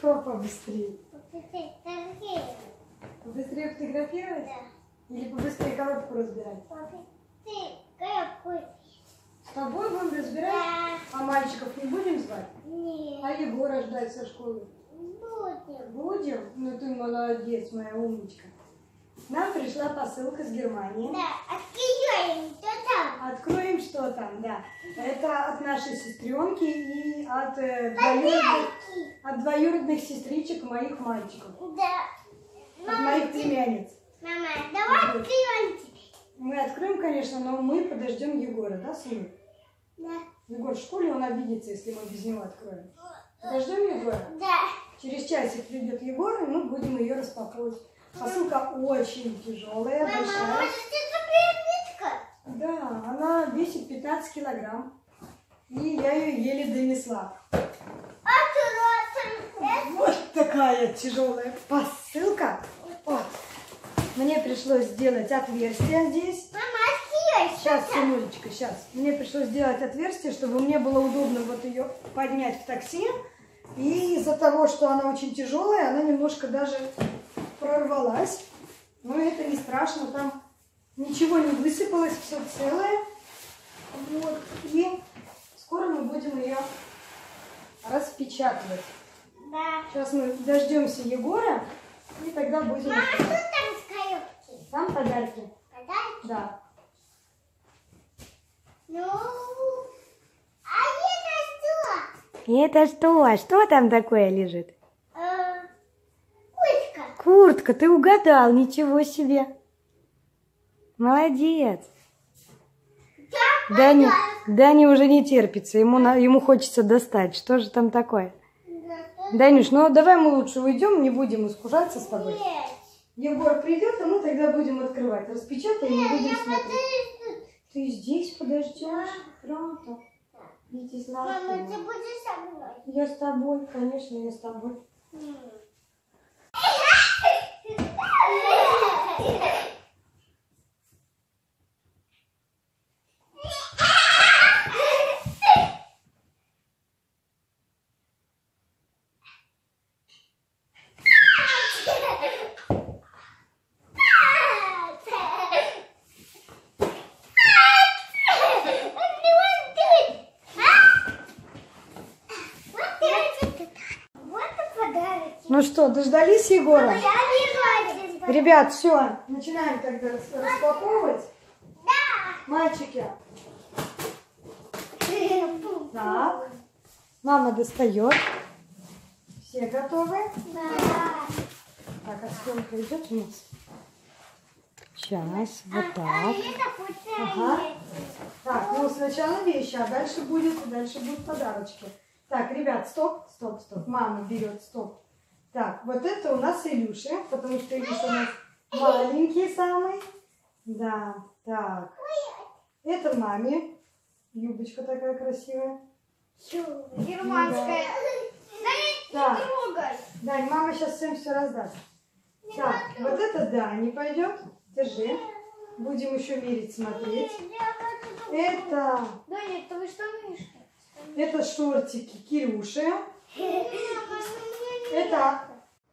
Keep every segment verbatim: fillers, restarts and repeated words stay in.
Что побыстрее? Побыстрее фотографировать? Да. Или побыстрее коробку разбирать? Побыстрее коробку. С тобой будем разбирать? Да. А мальчиков не будем звать? Нет. А Егора ждать со школы? Будем. Будем? Ну ты молодец, моя умничка. Нам пришла посылка с Германии. Да, открываем, что там? Откроем, что там, да. Это от нашей сестренки и от, э, двоюродных, от двоюродных сестричек моих мальчиков. Да. От моих племянниц. Мама, давай открываем. Мы откроем, конечно, но мы подождем Егора, да, сынок? Да. Егор, в школе он обидится, если мы без него откроем. Подождем Егора? Да. Через часик придет Егор, и мы будем ее распаковывать. Посылка очень тяжелая, Мама, большая. может это приобретка? Да, она весит пятнадцать килограмм. И я ее еле донесла. Аккуратно. Вот такая тяжелая посылка. Вот. Мне пришлось сделать отверстие здесь. Мама, открывай. Сейчас, сынулечка, сейчас. Мне пришлось сделать отверстие, чтобы мне было удобно вот ее поднять в такси. И из-за того, что она очень тяжелая, она немножко даже прорвалась. Но это не страшно, там ничего не высыпалось, все целое. Вот. И скоро мы будем ее распечатывать. Да. Сейчас мы дождемся Егора, и тогда будем... Мама, что там с коробки? Там подарки. Подарки? Да. Ну, а это что? И это что? Что там такое лежит? Э, Куртка. Куртка, ты угадал, ничего себе. Молодец. Да, Дани, подарок. Дани уже не терпится, ему, на- ему хочется достать. Что же там такое? Данюш, ну давай мы лучше уйдем, не будем искушаться с тобой. Нет. Егор придет, а мы тогда будем открывать. Распечатаем и будем Я смотреть. подожду. Ты здесь подождешь? Пronto. Иди с Мама, нами. ты будешь со мной? Я с тобой, конечно, я с тобой. Ну что, дождались Егора? Я вижу один подарок. Ребят, все, начинаем тогда рас- распаковывать. Да. Мальчики. Так. Мама достает. Все готовы? Да. Так, а сколько идет у нас? Сейчас, вот А так. это подарок. Ага. Так, ну сначала вещи, а дальше будет, дальше будут подарочки. Так, ребят, стоп, стоп, стоп. Мама берет, стоп. Так, вот это у нас Илюша, потому что Илюша у нас маленький самый. Да, так. Это маме. Юбочка такая красивая. Германская. Так. Не трогай. Дань, мама сейчас всем все раздаст. Так, вот это Дани пойдет. Держи. Будем еще мерить, смотреть. Это, Да нет, это вы что мышка? это шортики Кирюши. Это...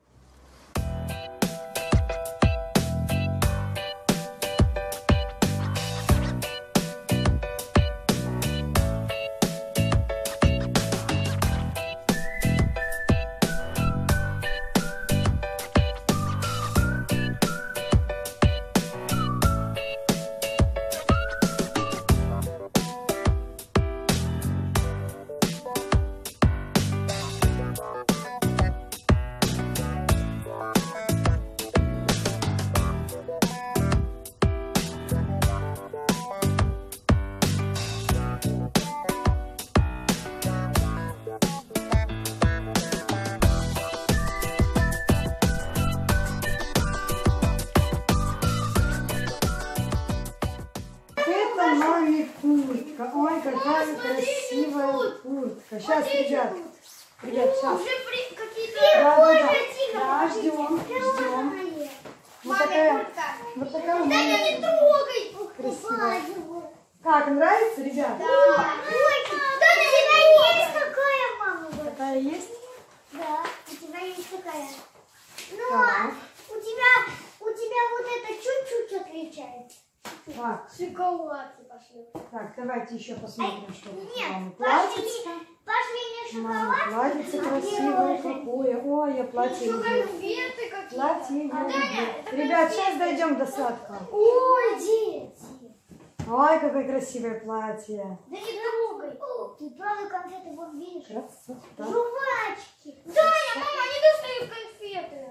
Это маме куртка. Ой, какая красивая куртка. Сейчас, ребят. Ребят, сейчас. Уже при- какие-то Да, да, да. тигры. Да, ждем, ждем. Вот такая, вот такая у Да мамы не куртка. трогай. Красивая. Как, нравится, ребят? Да. Ой, да на тебя есть какая мама? Такая есть? Да, у тебя есть такая. Но Так. у тебя, у тебя вот это чуть-чуть отличается. Так, Шоколадки пошли. так, давайте еще посмотрим, что тут Нет, мама пошли, платьице. пошли не Мама шоколадки. платьице а красивое пирожные. какое. Ой, я платье Еще люблю. конфеты какие-то. Платье я А, люблю. Даня, это Ребят, конфеты. сейчас дойдем до сладкого. Ой, дети. Ой, какое красивое платье. Да не трогай. Ты правда конфеты вон видишь? Красота. Жвачки. Даня, мама, не достают конфеты.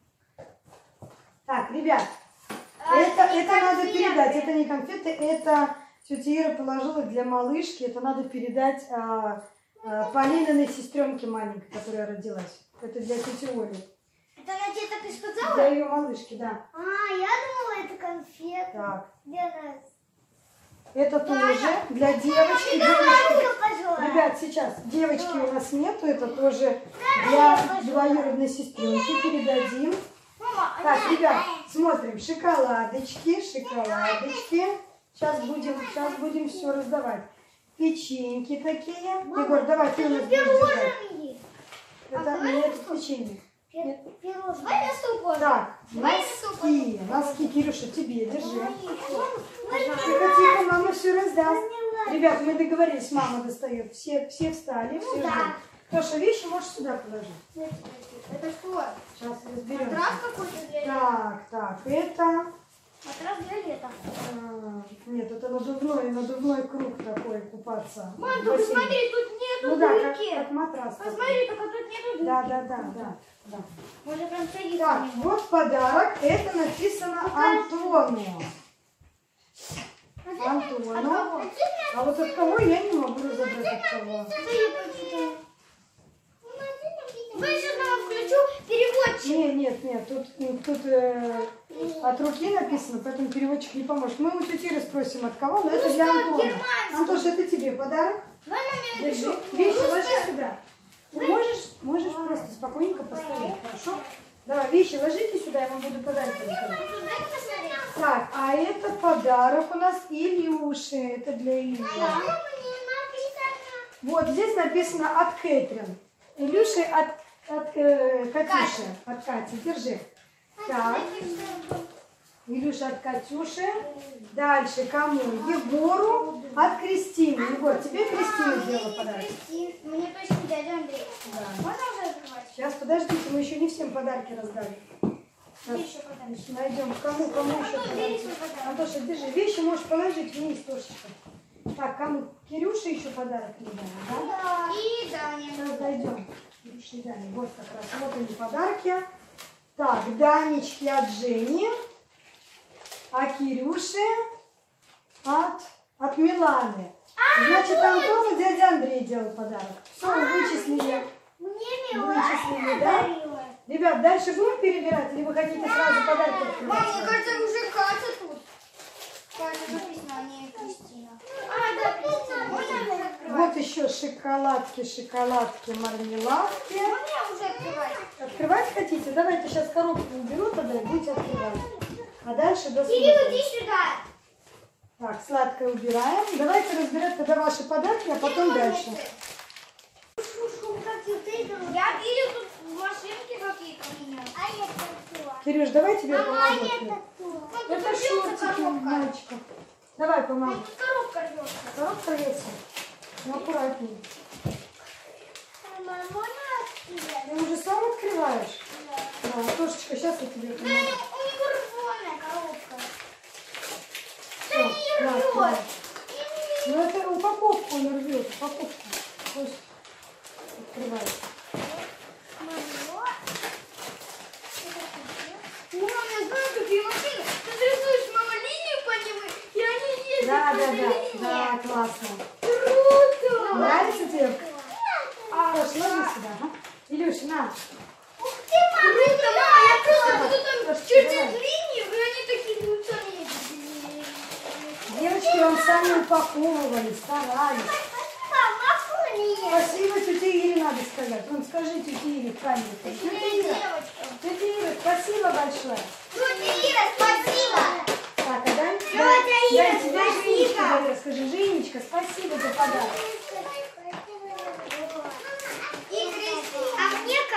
Так, ребят, А, это, не это надо конфеты. передать. Это не конфеты, это тетя Ира положила для малышки. Это надо передать а, а, Полининой сестренке маленькой, которая родилась. Это для тети Оли. Это она тебе так и сказала? Для ее малышки, да. А, я думала, это конфеты. Так, Для нас. это тоже для девочки. Не Девочки. давай, пожалуйста. Ребят, сейчас девочки у нас нету, это тоже для двоюродной сестренки передадим. Мама, Так, она- ребят, смотрим, шоколадочки, шоколадочки. Сейчас будем, сейчас будем все раздавать. Печеньки такие. Егор, давай ты у нас будешь держать. Пирожные. Это давай нет я печенье. Пир- Пирожные. Давай на стол положим. Так, Давай на стол носки, носки, Кирюша, тебе, держи. Пожалуйста. Тихо, тихо, мама все раздаст. Ребят, мы договорились, мама достает. Все, все встали, все да. ждут. Тоша, вещи можешь сюда положить. Это что? Сейчас разберемся. Матрас какой-то для лета? Так, так, это... Матрас для лета. а, Нет, это надувной, надувной круг такой, купаться. Мам, в ты бассейне. посмотри, тут нету Ну да, как, дырки. как матрас. такой. Посмотри, только тут нету дырки. Да, да, да, да, да. Можно прям садиться Так, на него. вот подарок. Это написано Антону. А Антону. А вот от кого я не могу разобрать от кого. Вы сейчас мама включу переводчик. Нет, нет, нет, тут, тут э, от руки написано, поэтому переводчик не поможет. Мы у тети Иры спросим от кого, но это для Антона. Антош, это тебе подарок. Давай маме Держи. напишу. Вещи ложи сюда. Ты можешь, можешь просто спокойненько поставить, хорошо? Давай, вещи ложите сюда, я вам буду подарок раздавать. Дай посмотреть. Так, а это подарок у нас Илюши. Это для Ильи. Мама, мне написано. Вот здесь написано от Кэтрин. Илюши от, от э, Катюши. От Кати. Держи. Так, Илюша от Катюши. Дальше кому? Егору от Кристины. Егор, тебе Кристина сделала подарок. Кристин, мне точно дядя Андрей. Да. Можно уже открывать? Сейчас, подождите, мы еще не всем подарки раздали. Сейчас Еще подарок. найдем, кому, кому еще Антон, бери подарки. свой подарок. Антоша, держи, вещи можешь положить вниз, Тошечка. Так, кому? Кирюше еще подарок не дали, да? Да. И Даня. Сейчас дойдем. Кирюше и Дане. Вот как раз, вот они подарки. Так, Данечки от Жени, а Кирюше от, от Миланы. Значит, Антону дядя Андрей делал подарок. Все, вычислили. Мне Вычислили, Милана да? подарила. Ребят, дальше будем перебирать или вы хотите сразу подарки открывать? Мам, мне кажется, уже Катя тут. Катя написано, а не Кристина. А, да, Кристина. Можно уже открывать? Вот еще шоколадки, шоколадки, мармеладки. Можно уже открывать? Открывать хотите? Давайте сейчас коробку уберу тогда и будете открывать. А дальше Кирилл, досмотрим. иди сюда. Так, сладкое убираем. Давайте разбирать тогда ваши подарки, а потом дальше. Я видел тут машинки какие-то у меня. А это кто? Кирюш, давай тебе Мама, а помогу. это кто? Это шортики, мальчиков. Давай помогу. Мам, тут коробка рвется. Коробка рвется. Ну, аккуратнее. Мама, можно открыть? Ты уже сам открываешь? Да, Тошечка, сейчас я тебе Да, помогу. у него рваная коробка. Да Так, не на, рвет. давай. Ну это упаковку он рвет, упаковку. Пусть открывается. Мама, я знаю, какие машины. Ты рисуешь, мама, линию по ним, и они ездят Да, по да, этой да, линии. да, классно. Круто! Нравится тебе? А, ложи сюда, ага. Илюш, на. Ух ты, мама! Круто, мама, я просто буду там Трошки чертить давай. линию, и они такие будут ездить. Девочки вам сами упаковывали, старались. Мама, мне. Спасибо тете Ире надо сказать. Вон скажи тете Ире в камеру. Тетя Ира, Девочка. тетя Ира, спасибо большое. Тетя Ира, спасибо! Так, а дай, Тетя дай, Ира, дай тебе спасибо. Женечка, говорю, скажи, Женечка, спасибо за подарок. И Кристина. А мне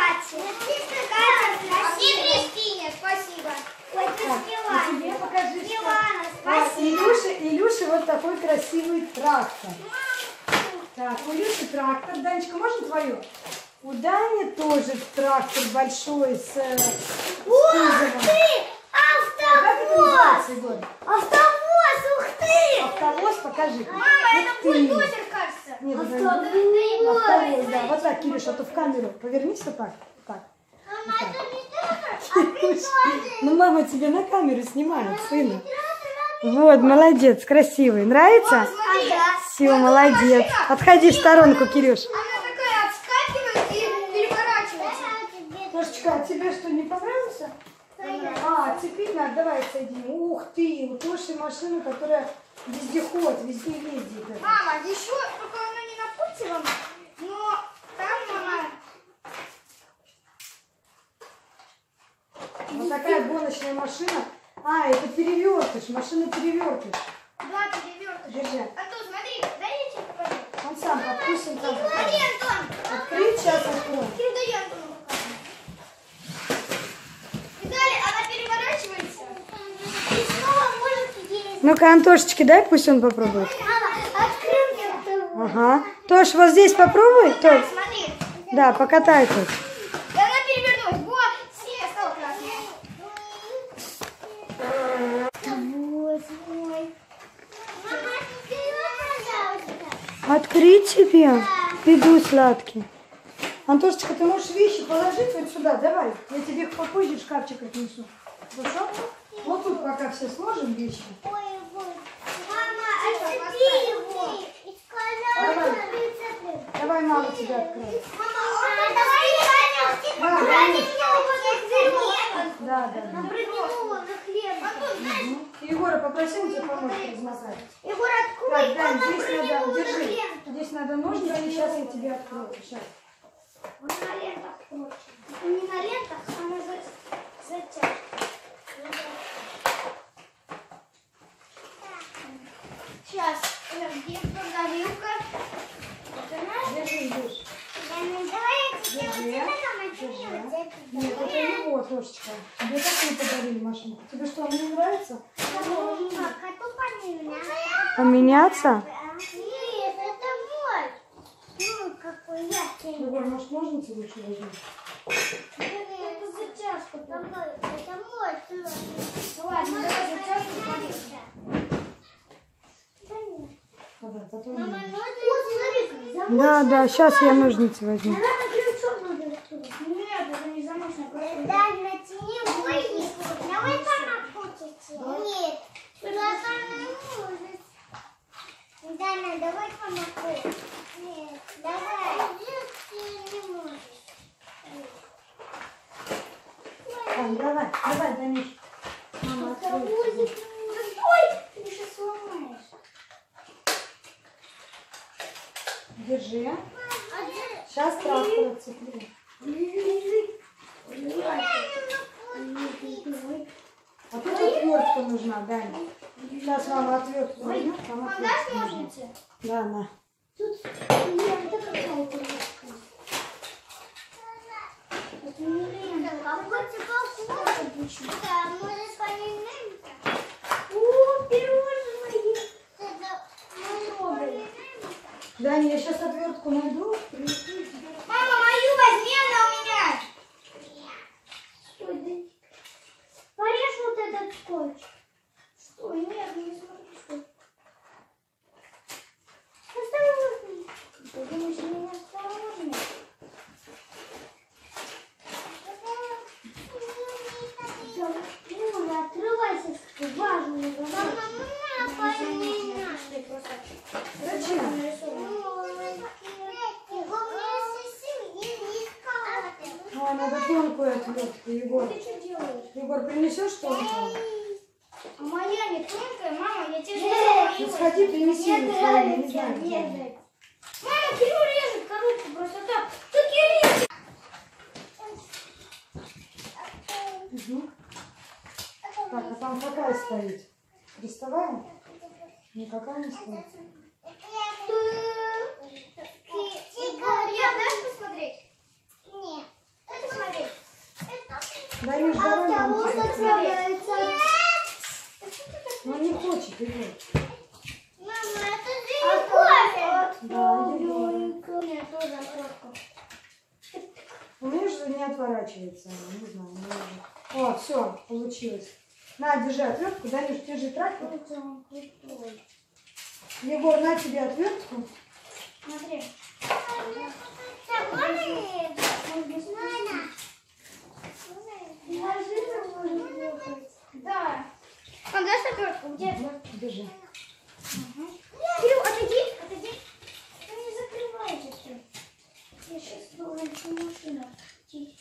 трактор. Так, у Илюши трактор. Данечка, можно твою? У Дани тоже трактор большой с, с кузовом. Как это называется, Егор? Автовоз, ух ты! Автовоз, покажи. Мама, Ух это ты. бульдозер, кажется. Нет, автовоз. Автовоз, да. Вот так, Кирюша, а то в камеру. Повернись вот так. Так. Мама, это не бульдозер, а Ну, мама тебе на камеру снимает, сына. Вот, молодец, красивый. Нравится? Все, молодец. Отходи в сторонку, Кирюш. Она такая отскакивает и переворачивается. Тошечка, а тебе что, не понравился? А, цепить надо, давай соединим. Ух ты, у Тоши машина, которая вездеход, везде ездит. Мама, еще только она не на Путилом, но там мама... Вот такая гоночная машина. А, это перевертыш, машина перевертыш. Да, перевертыш. Держи. Антон, смотри, дай я тебе покажу. Он сам, пусть он там Смотри, покажет. Антон. Открыть, сейчас откроем. Кирилл, дай я Антону покажу. И далее она переворачивается. И снова может есть. Ну-ка, Антошечке дай, пусть он попробует. Мама, открыл. Ага. Тош, вот здесь попробуй. Тош. Смотри. Да, покатай тут. И она перевернулась. Вот, синяя стала красной. Вот мой. Мама, пожалуйста. Открыть тебе. Иду сладкий. Антошечка, ты можешь вещи положить вот сюда, давай. Я тебе их попозже в шкафчик отнесу. Хорошо? Вот тут пока все сложим вещи. Ой, ой. Мама, отцепи его. Давай, давай мама тебя откроет. Мама, давай, Да, давай. Да, да, да. Напрыгнула на хлеб. Антон, знаешь, Егора попроси, он тебе поможет размотать. Егор, Так, открой. Дань, Она здесь надо, прыгнула на держи. ленту. Здесь надо ножницы, сейчас я тебе открою. Сейчас. Он на лентах очень. Это не на лентах, а на за- затяжках. Сейчас, где продавилка? Держи, Илюш. Давай я тебе Держи. вот это начну, вот это. Нет, это его, Тошечка. Тебе так не подарили машинку. Тебе что, она не нравится? Поменяться? Нет, это мой. Ну, какой яркий. Егор, может, ножницы лучше возьмем? Это затяжка. Это мой. Ну ладно, давай затяжку поменьше. Давай, потом. Мама, ну вот смотри, Да, да, сейчас я ножницы возьму. она на крючок надо раскрыть. Нет, это не замочная крышка. Да, натяни больше. Давай сама хочется. Нет. Сюда сама может. Дана, давай помогу. Нет, давай. Ты не можешь. Ань, давай, давай, Даниш. Мама, открой. Ой, ты сейчас сломаешь. Держи. Сейчас трактор отцеплю. А тут отвертка нужна, Даня. Сейчас мама отвертку возьмет, там Мам, отвертка дашь нужна. ножницы? Да, на. Тут лента какая-то. Это не лента. Какой-то балкон обычно. Да, может поменяемся? О, пирожные. Это много. Даня, я сейчас отвертку найду. Мама, мою возьми, она у меня. Что это? Порежь вот этот скотч. Что? Нет, не смотри, что. Осторожно. Ты думаешь, меня осторожно? Ну, не отрывайся, важно. Мама, поменяй. Зачем? Ой, надо тонкую отвертку, Егор. Ты что делаешь? Егор, принесешь тонкую? А моя не тонкая, мама, я тебе Ну, сказала. сходи, принеси мне свою, я не знаю. где она. Мама, Кирилл режет коробку просто так. Ты Кирилл! Мгм. Так, а там какая стоит? Крестовая? Никакая не стоит. Я дашь посмотреть? Нет. Это смотреть. Даешь, давай нам Автовоз посмотреть. отправляется. Ну не хочет, Егор. Мама, это же Да, Егор. У меня тоже отвертка. У меня же не отворачивается, она, не знаю. Не О, все, получилось. На, держи отвертку, Данюш, держи трактор. Егор, на тебе отвертку. Смотри. Да. А дай отвертку, где? Держи. Кирилл, отойди, отойди. Вы не закрывайте все. Я сейчас должен машину открутить.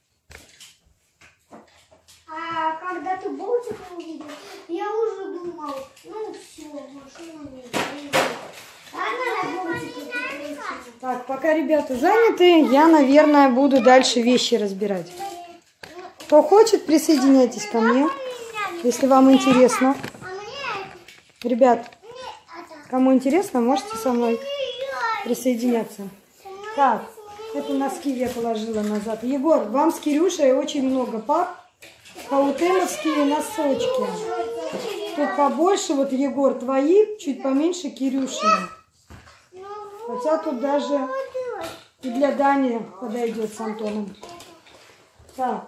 А когда ты болтик увидел, я уже думал, ну все, машина не едет. А надо болтики прикрутить. Так, пока ребята заняты, я, наверное, буду дальше вещи разбирать. Кто хочет, присоединяйтесь ко мне, если вам интересно. А мне Ребят, не это. кому интересно, можете со мной присоединяться. Так, это носки я положила назад. Егор, вам с Кирюшей очень много пар. Хаутемовские носочки. Тут побольше, вот, Егор, твои, чуть поменьше Кирюшины. Хотя тут даже и для Дани подойдет с Антоном. Так.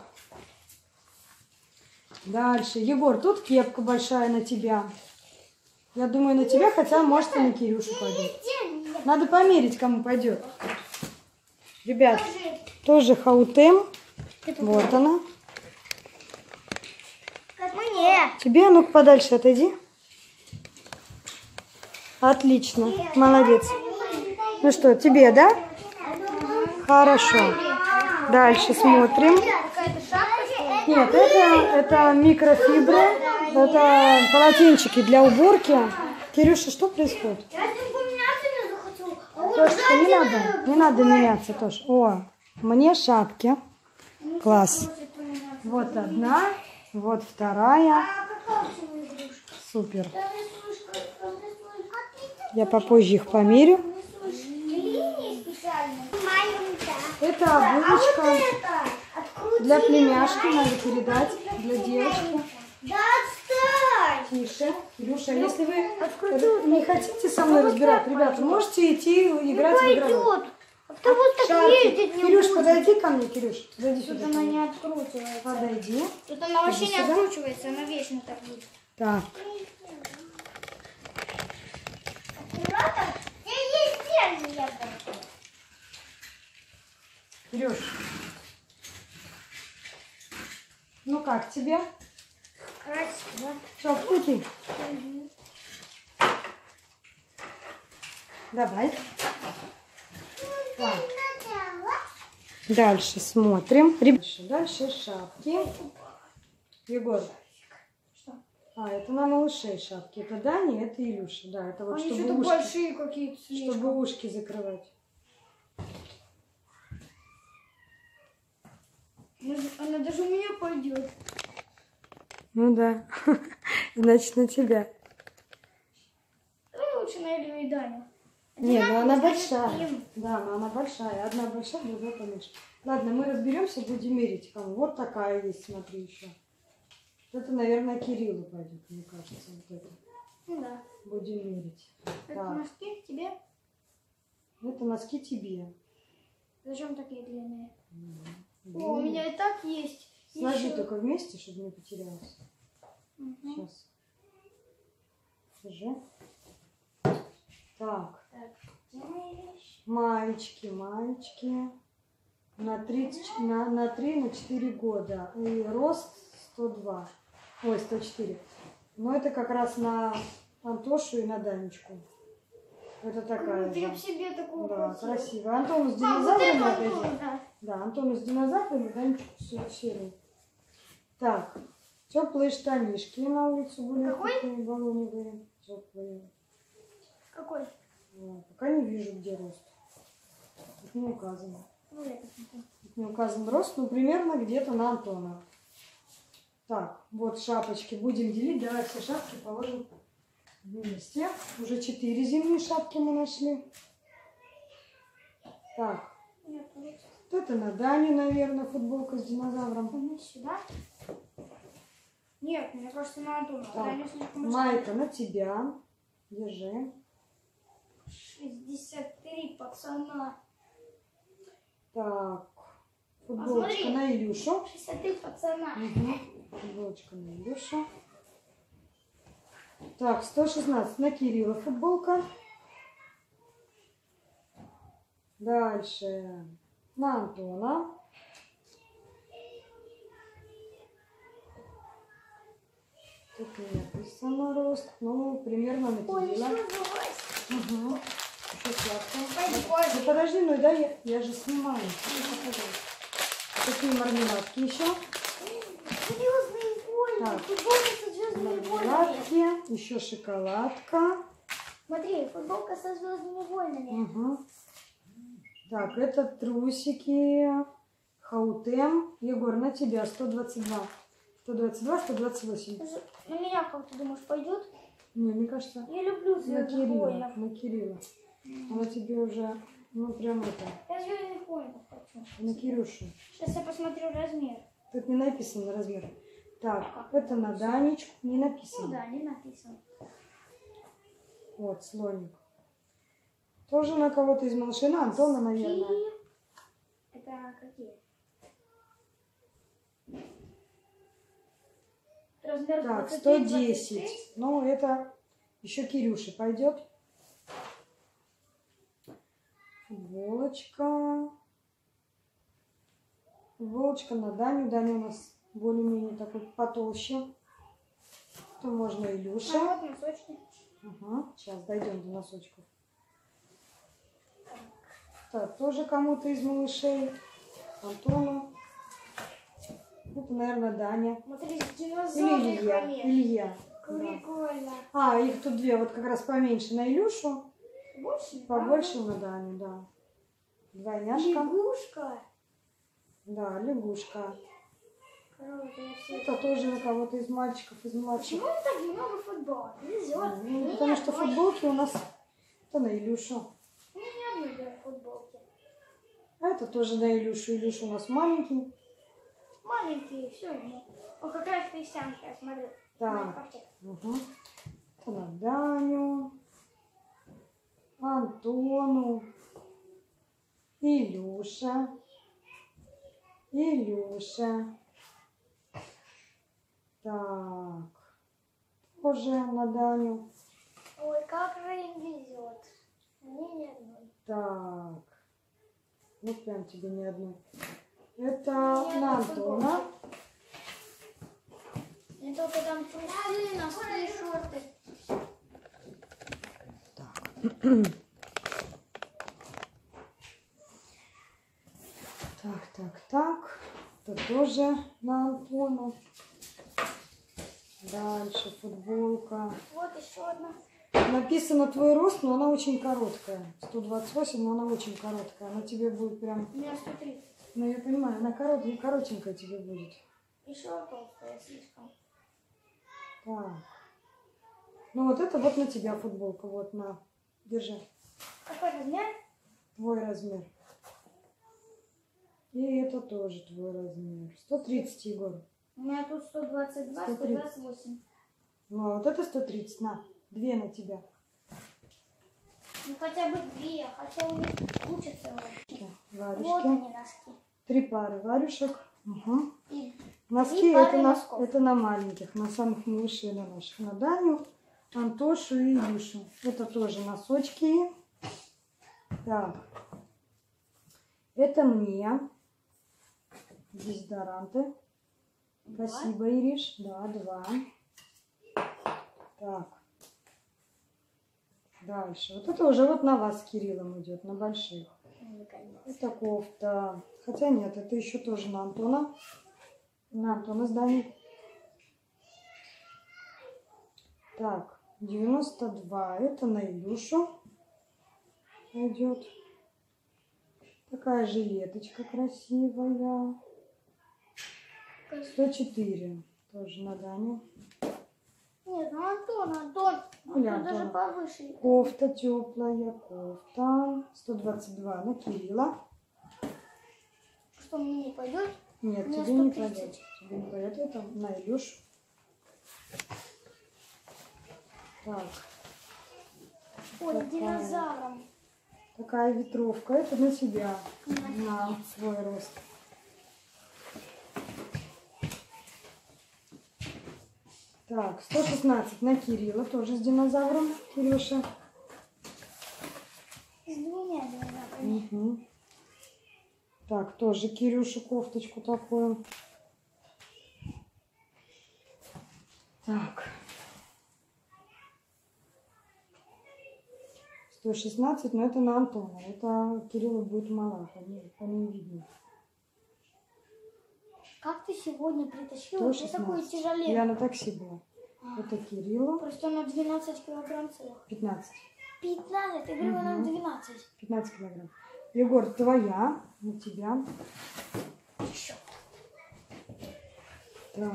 Дальше. Егор, тут кепка большая на тебя. Я думаю, на тебя, хотя, может, и на Кирюшу пойдет. Надо померить, кому пойдет. Ребят, тоже Хаутем. Вот она. Мне. Тебе, ну-ка, подальше отойди. Отлично. Молодец. Ну что, тебе, да? Хорошо. Дальше смотрим. Нет, это, это микрофибра. Это полотенчики для уборки. Кирюша, что происходит? Я поменяться не захотел. А вот Тошечка, не надо. Не надо меняться, Тош. О, мне шапки. Класс. Вот одна, вот вторая. Супер. Я попозже их померю. Это обувочка для племяшки, надо передать, для девочки. Да отстань! Тише. Илюша, если вы не хотите со мной разбирать, ребята, можете идти играть в игровую. Пойдет. Кто вот так Шарики. ездить не Кирюш, будет? подойди ко мне, Кирюш. Зайди Тут сюда. она не откручивается. Подойди. Тут она вообще Иди не сюда. откручивается, она вечно так будет. Так. Ребята, я есть стержень, я хочу. Кирюш. Ну как тебе? Красиво. Все, вкуси. Давай. Так. Дальше смотрим. Дальше, дальше шапки. Егор. Что? А, это на малышей шапки. Это Дани, это Илюша. Да, это вот Они чтобы что-то ушки, большие какие-то слишком. чтобы ушки закрывать. Она даже у меня пойдет. Ну да. Значит, на тебя. Давай лучше на Илью и Даню. Не, ну она Одинаково, большая. значит, им. Да, но она большая. Одна большая, другая поменьше. Ладно, мы разберемся, будем мерить. Кому. Вот такая есть, смотри, еще. Это, наверное, Кириллу пойдет, мне кажется. Вот это. Ну да. Будем мерить. Это Так. носки тебе? Это носки тебе. Зачем такие длинные? Блин. О, у меня и так есть. Сложи Еще. только вместе, чтобы не потерялось. Мгм. Сейчас. Держи. Так. Так, где мои вещи? Маечки, маечки. На три, на, на три, на четыре года. И рост сто два. Ой, сто четыре. Но это как раз на Антошу и на Данечку. Это такая Ну, ты же. б себе такую Да, хотела. красиво. Антону с А, вот динозаврами это отойди. Антон, да. Да, Антону с динозаврами, Данечку с серой. Так, теплые штанишки на улицу гулять. Какой? Такие баллоневые. Теплые. Какой? Вот. Пока не вижу, где рост. Тут не указано. Ну, это смотри. Тут не указан рост, но примерно где-то на Антона. Так, вот шапочки. Будем делить. Давай все шапки положим вместе. Уже четыре зимние шапки мы нашли. Так, Нет, вот. вот это на Даню, наверное, футболка с динозавром. Ну, сюда. Нет, мне кажется, на Антона. Так, Даня слишком майка на тебя. Держи. шестьдесят три пацана. Так, футболочка Посмотри. на Илюшу. шестьдесят три пацана. Угу. Футболочка на Илюшу. Так, сто шестнадцать на Кирилла футболка. Дальше на Антона. Тут не написано рост, ну, примерно на Ой, Кирилла. еще злость. Угу. Еще сладко. Пойди, пойди. Ну подожди, ну да, я, я же снимаю. Какие мармеладки еще? Звездные войны. Так. Футболка со звездными войнами. Мармеладки, еще шоколадка. Смотри, футболка со звездными войнами. Угу. Так, это трусики. Хаутем. Егор, на тебя сто двадцать два. сто двадцать два, сто двадцать восемь. На меня, как ты думаешь, пойдет? Не, мне кажется, Я люблю на звездных Кирилла. воинов. На Кирилла. Она тебе уже, ну прям это, Я звездных воинов хочу. на Кирюшу. Сейчас я посмотрю размер. Тут не написано размер. Так, это на Данечку. Не Ну написано. да, не написано. Вот, слоник. Тоже на кого-то из малышей. На Антона, наверное. И это какие? Размер Так, двадцать сто три, двадцать десять. шесть. Ну, это еще Кирюше пойдет. Футболочка. Футболочка на Даню. Даня у нас более-менее такой потолще. То можно Илюша. А вот носочки. Ага, сейчас дойдем до носочков. Так, тоже кому-то из малышей. Антону. Это, наверное, Даня. Смотри, Или динозавры Илья. хромеют. Илья. Да. Прикольно. А, их тут две, вот как раз поменьше на Илюшу, Больше? побольше на Даню, да. Двойняшка. Лягушка. Да, лягушка. Круто, я все. Это тоже на кого-то из мальчиков, из младших. Почему так много футбола? Везет. Ну, потому что футболки у нас это на Илюшу. У меня ни одной белой футболки. А это тоже на Илюшу. Илюша у нас маленький. Маленькие, все. О, какая христианка, я смотрю. Так. Моя картина. Угу. Это на Даню, Антону, Илюша, Илюша. Так, тоже на Даню. Ой, как же им везет. Мне ни одной. Так, ну прям тебе не одной. Это Мне на одна Антона. Мне только там трусы, носки и шорты. Так, так, так. Это тоже на Антона. Дальше футболка. Вот еще одна. Написано твой рост, но она очень короткая. сто двадцать восемь, но она очень короткая. Она тебе будет прям... У меня сто тридцать. Ну, я понимаю, она корот... коротенькая тебе будет. Еще толстая слишком. Так. Ну, вот это вот на тебя футболка. Вот, на. Держи. Какой размер? Твой размер. И это тоже твой размер. сто тридцать, Егор. У меня тут сто двадцать два, сто двадцать восемь. Ну, а вот это сто тридцать. На. Две на тебя. Ну хотя бы две, хотя у них учатся. Варежки. Вот они носки. Три пары варежек. Угу. И Носки три это пары на, носков. это на маленьких, на самых малышей, на наших. На Даню, Антошу и Илюшу. Это тоже носочки. Так. Это мне. Дезодоранты. Два. Спасибо, Ириш. Да, два. Так. Дальше. Вот это уже вот на вас с Кириллом идет, на больших. Наконец. Это кофта. Хотя нет, это еще тоже на Антона. На Антона с Даней. Так, девяносто два. Это на Илюшу идет. Такая жилеточка красивая. сто четыре. Тоже на Даню. Нет, ну Антон, Антон. Ну, для Антон даже Антона. повыше. Кофта теплая, кофта. сто двадцать два на Кирилла. Что мне не пойдет? Нет, У меня тебе не сто тридцать. пойдет. Тебе не пойдет. Это на Илюшу. Так. Ой, динозавром. Такая ветровка. Это на себя. На свой рост. Так, сто шестнадцать на Кирилла. Тоже с динозавром. Кирюша. С двумя динозаврами. Угу. Так, тоже Кирюшу кофточку такую. Так. сто шестнадцать, но это на Антона. Это Кириллу будет мало, по ней, по ней видно. Как ты сегодня притащила? Ты такой тяжелее. Я на такси была. А. Это Кириллу. Просто на двенадцать килограмм целых. пятнадцать. пятнадцать? Ты говорила, Угу. нам двенадцать. пятнадцать килограмм. Егор, твоя, на тебя. Еще. Так.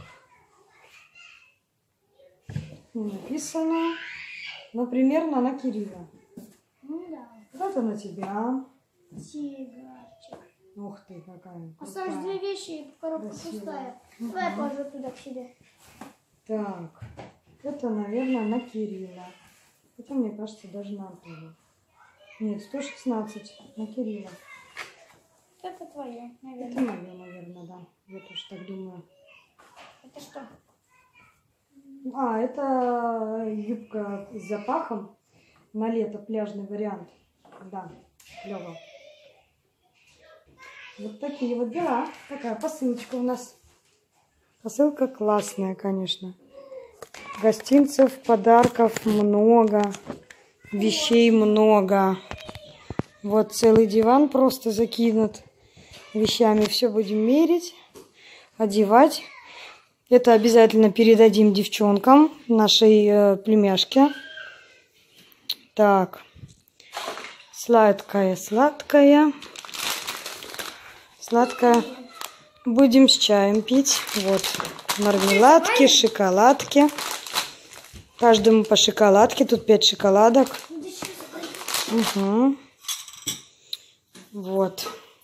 Не написано. Но примерно на Кирилла. Ну да. Это на тебя. Тигарчик. Ух ты, какая. Осталось крутая. две вещи, и коробка Красиво. пустая. Угу. Давай я положу туда к себе. Так. Это, наверное, на Кирилла. Хотя, мне кажется, даже на Антона. Нет, сто шестнадцать на Кирилла. Это твое, Это наверное. мое, наверное, да. Я тоже так думаю. Это что? А, это юбка с запахом. На лето пляжный вариант. Да, клево. Вот такие вот дела. Такая посылочка у нас. Посылка классная, конечно. Гостинцев, подарков много. Вещей много. Вот целый диван просто закинут вещами. Все будем мерить, одевать. Это обязательно передадим девчонкам, нашей э, племяшке. Так. Сладкая, сладкая. Сладкая. Будем с чаем пить. Вот. Мармеладки, шоколадки. Каждому по шоколадке. Тут пять шоколадок. Угу. Вот.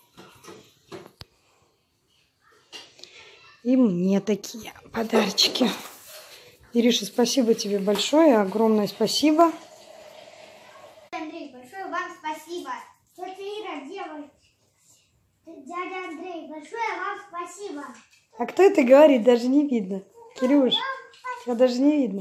И мне такие подарочки. Ириша, спасибо тебе большое. Огромное спасибо. Андрей, большое вам спасибо. Тетя Ира, девочка. Дядя Андрей, большое вам спасибо. А кто это говорит? Даже не видно. Кирюш, тебя даже не видно.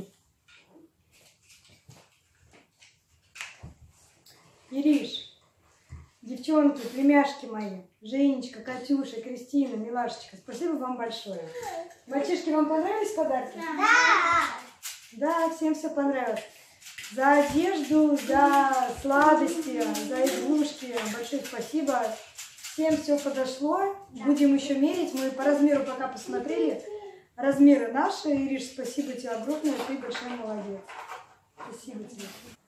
Ириш, девчонки, племяшки мои, Женечка, Катюша, Кристина, Милашечка, спасибо вам большое. Мальчишки, вам понравились подарки? Да. Да, всем все понравилось. За одежду, за сладости, за игрушки большое спасибо. Всем все подошло. Будем еще мерить. Мы по размеру пока посмотрели. Размеры наши. Ириш, спасибо тебе огромное. Ты большой молодец. Спасибо тебе.